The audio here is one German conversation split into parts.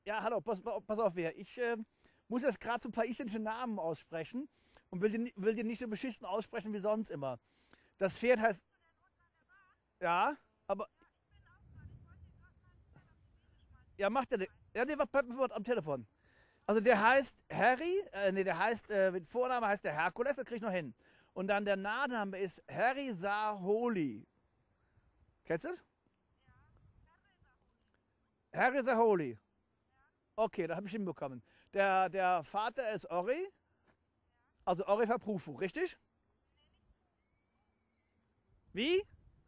Ja, hallo, pass auf, wer. Ich muss jetzt gerade so ein paar isländische Namen aussprechen und will die nicht so beschissen aussprechen wie sonst immer. Das Pferd heißt, ja, aber, ja, macht der, ja, nee, warte am Telefon. Also der heißt Harry, nee, der heißt, mit Vorname heißt der Herkules, das krieg ich noch hin. Und dann der Nachname ist Harry Saholi. Kennst du das? Harry Saholi. Okay, das habe ich hinbekommen. Der Vater ist Ori, also Ori Verprufu, richtig? Wie?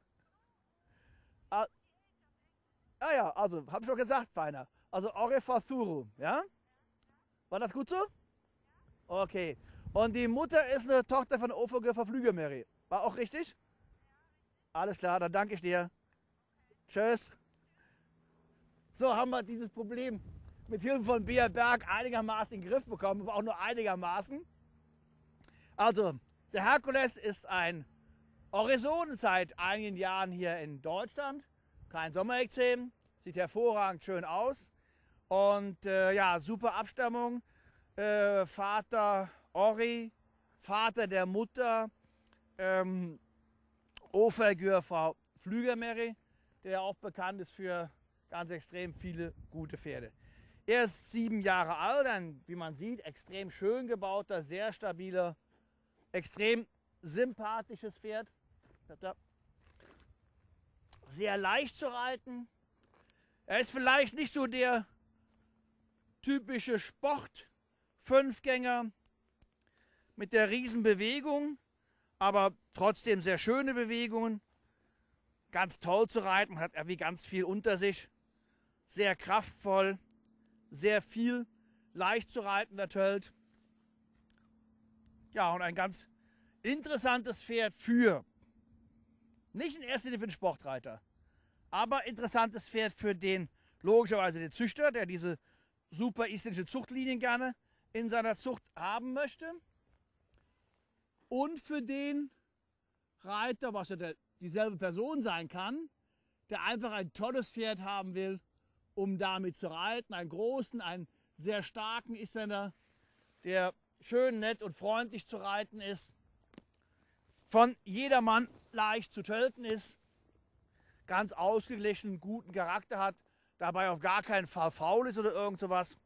Ah, ja, also, habe ich doch gesagt, Feiner. Also Ori Fathuru, ja? War das gut so? Okay. Und die Mutter ist eine Tochter von Ofoge Verflügelmeri. War auch richtig? Alles klar, dann danke ich dir. Tschüss. So haben wir dieses Problem mit Hilfe von Bea Berg einigermaßen in den Griff bekommen, aber auch nur einigermaßen. Also, der Herkules ist ein Orison seit einigen Jahren hier in Deutschland. Kein Sommerexem, sieht hervorragend schön aus. Und ja, super Abstammung. Vater Ori, Vater der Mutter, Ofergür Frau Flügermeri, der auch bekannt ist für ganz extrem viele gute Pferde. Er ist 7 Jahre alt, ein, wie man sieht, extrem schön gebauter, sehr stabiler, extrem sympathisches Pferd. Sehr leicht zu reiten. Er ist vielleicht nicht so der typische Sport-Fünfgänger mit der Riesenbewegung, aber trotzdem sehr schöne Bewegungen. Ganz toll zu reiten, hat er wie ganz viel unter sich. Sehr kraftvoll, sehr viel leicht zu reiten, der Tölt. Ja, und ein ganz interessantes Pferd für, nicht in erster Linie für den Sportreiter, aber interessantes Pferd für den, logischerweise den Züchter, der diese super isländische Zuchtlinien gerne in seiner Zucht haben möchte. Und für den Reiter, was ja dieselbe Person sein kann, der einfach ein tolles Pferd haben will, um damit zu reiten. Einen großen, einen sehr starken Isländer, der schön, nett und freundlich zu reiten ist, von jedermann leicht zu tölten ist, ganz ausgeglichen, guten Charakter hat, dabei auf gar keinen Fall faul ist oder irgend sowas.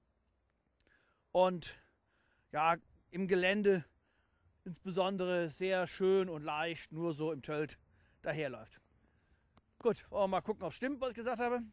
Und ja, im Gelände insbesondere sehr schön und leicht, nur so im Tölt daherläuft. Gut, wollen wir mal gucken, ob es stimmt, was ich gesagt habe.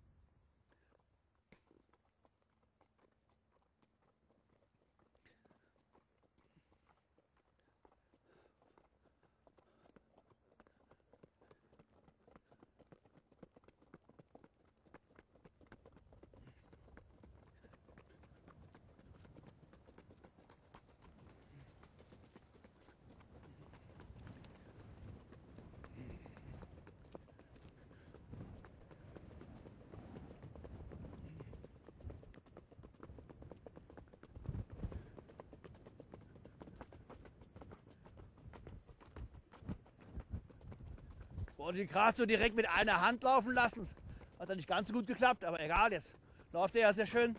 Das wollte ich gerade so direkt mit einer Hand laufen lassen. Hat dann nicht ganz so gut geklappt, aber egal, jetzt läuft er ja sehr schön.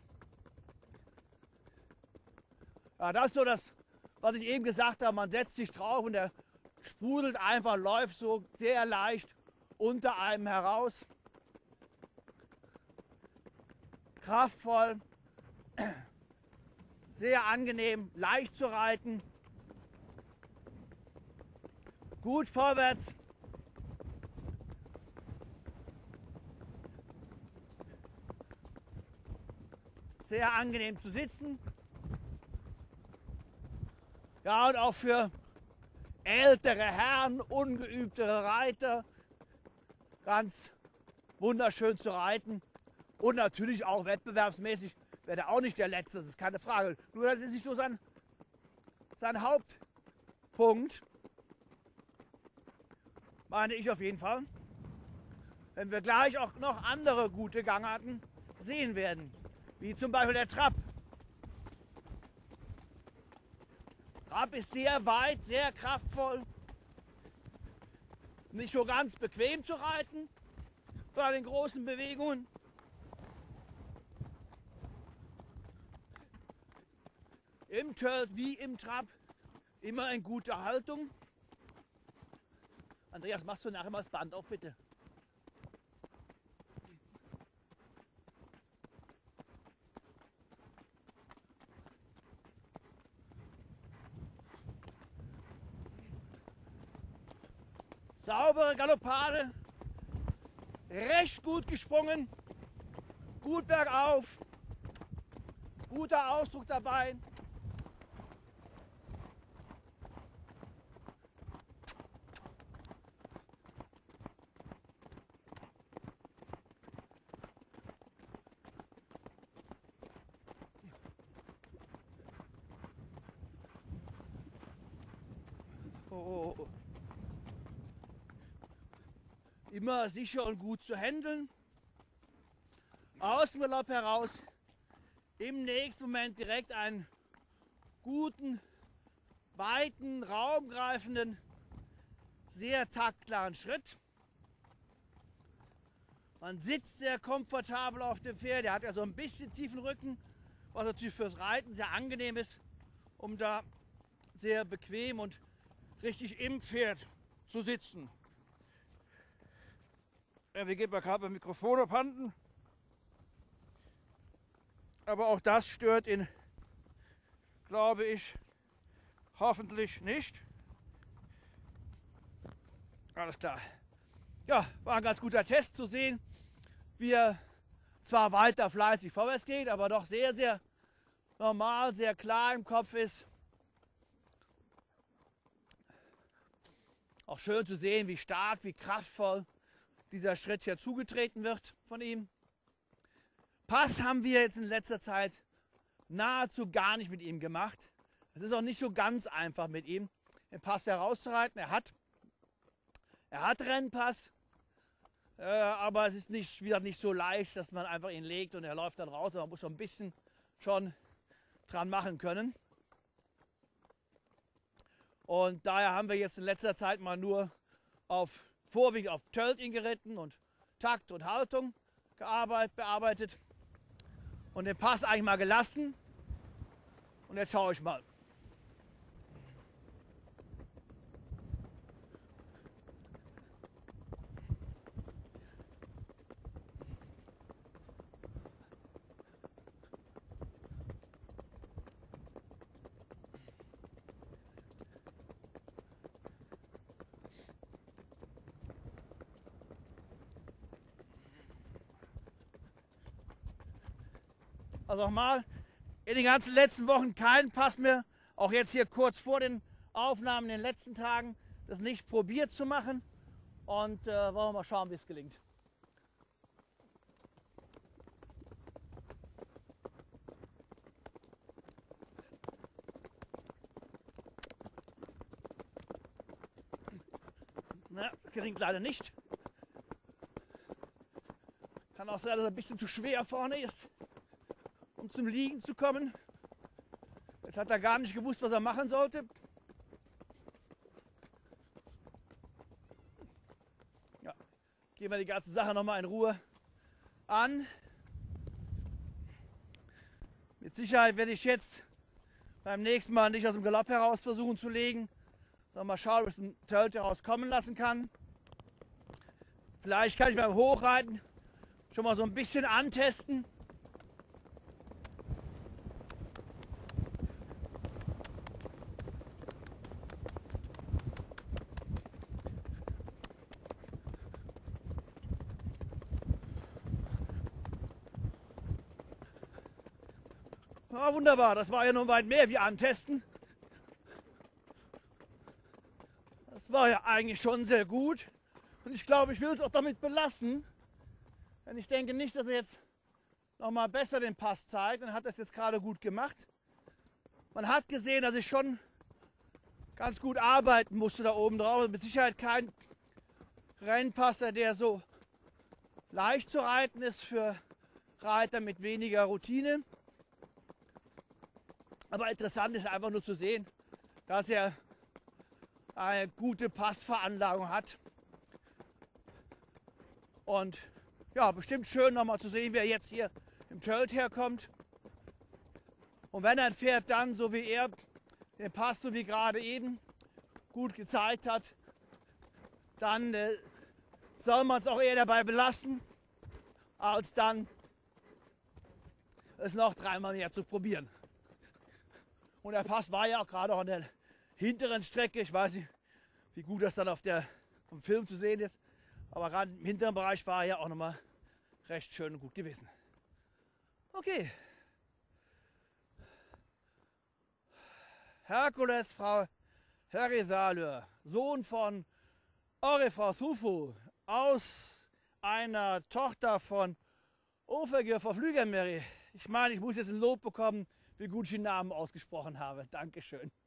Ja, das ist so das, was ich eben gesagt habe. Man setzt sich drauf und der sprudelt einfach, läuft so sehr leicht unter einem heraus. Kraftvoll, sehr angenehm, leicht zu reiten. Gut vorwärts. Sehr angenehm zu sitzen. Ja, und auch für ältere Herren, ungeübtere Reiter ganz wunderschön zu reiten. Und natürlich auch wettbewerbsmäßig wäre er auch nicht der Letzte, das ist keine Frage. Nur das ist nicht so sein Hauptpunkt, meine ich auf jeden Fall. Wenn wir gleich auch noch andere gute Gangarten sehen werden, wie zum Beispiel der Trab. Trab ist sehr weit, sehr kraftvoll, nicht so ganz bequem zu reiten, bei den großen Bewegungen. Im Tölt wie im Trab immer in guter Haltung. Andreas, machst du nachher mal das Band auf, bitte? Saubere Galoppade, recht gut gesprungen, gut bergauf, guter Ausdruck dabei. Oh. Immer sicher und gut zu handeln. Aus dem Galopp heraus im nächsten Moment direkt einen guten, weiten, raumgreifenden, sehr taktklaren Schritt. Man sitzt sehr komfortabel auf dem Pferd. Er hat ja so ein bisschen tiefen Rücken, was natürlich fürs Reiten sehr angenehm ist, um da sehr bequem und richtig im Pferd zu sitzen. Ja, wir geben mal gerade beim Mikrofon abhanden. Aber auch das stört ihn, glaube ich, hoffentlich nicht. Alles klar. Ja, war ein ganz guter Test zu sehen, wie er zwar weiter fleißig vorwärts geht, aber doch sehr, sehr normal, sehr klar im Kopf ist. Auch schön zu sehen, wie stark, wie kraftvoll dieser Schritt hier zugetreten wird von ihm. Pass haben wir jetzt in letzter Zeit nahezu gar nicht mit ihm gemacht. Es ist auch nicht so ganz einfach mit ihm, den Pass herauszureiten. Er hat Rennpass, aber es ist nicht, wieder nicht so leicht, dass man einfach ihn legt und er läuft dann raus. Man muss schon ein bisschen schon dran machen können. Und daher haben wir jetzt in letzter Zeit mal nur vorwiegend auf Tölt ihn geritten und Takt und Haltung bearbeitet und den Pass eigentlich mal gelassen. Und jetzt schaue ich mal. Also nochmal, in den ganzen letzten Wochen keinen Pass mehr. Auch jetzt hier kurz vor den Aufnahmen in den letzten Tagen das nicht probiert zu machen. Und wollen wir mal schauen, wie es gelingt. Na, das gelingt leider nicht. Kann auch sein, dass er ein bisschen zu schwer vorne ist, um zum Liegen zu kommen. Jetzt hat er gar nicht gewusst, was er machen sollte. Ja, gehen wir die ganze Sache nochmal in Ruhe an. Mit Sicherheit werde ich jetzt beim nächsten Mal nicht aus dem Galopp heraus versuchen zu legen, sondern mal schauen, ob ich es im Tölt heraus kommen lassen kann. Vielleicht kann ich beim Hochreiten schon mal so ein bisschen antesten. Ja, wunderbar, das war ja nun weit mehr wie antesten. Das war ja eigentlich schon sehr gut. Und ich glaube, ich will es auch damit belassen. Denn ich denke nicht, dass er jetzt nochmal besser den Pass zeigt. Dann hat er es jetzt gerade gut gemacht. Man hat gesehen, dass ich schon ganz gut arbeiten musste da oben drauf. Mit Sicherheit kein Rennpasser, der so leicht zu reiten ist für Reiter mit weniger Routine. Aber interessant ist einfach nur zu sehen, dass er eine gute Passveranlagung hat. Und ja, bestimmt schön nochmal zu sehen, wie er jetzt hier im Tölt herkommt. Und wenn ein Pferd dann, so wie er, den Pass, so wie gerade eben, gut gezeigt hat, dann soll man es auch eher dabei belassen, als dann es noch dreimal mehr zu probieren. Und der Pass war ja auch gerade auch an der hinteren Strecke. Ich weiß nicht, wie gut das dann auf vom Film zu sehen ist. Aber gerade im hinteren Bereich war er ja auch nochmal recht schön und gut gewesen. Okay. Herkules, Frau Herisalur, Sohn von Orifra Thufu, aus einer Tochter von Ofergir von Flügermeri. Ich meine, ich muss jetzt ein Lob bekommen, wie gut ich den Namen ausgesprochen habe. Dankeschön.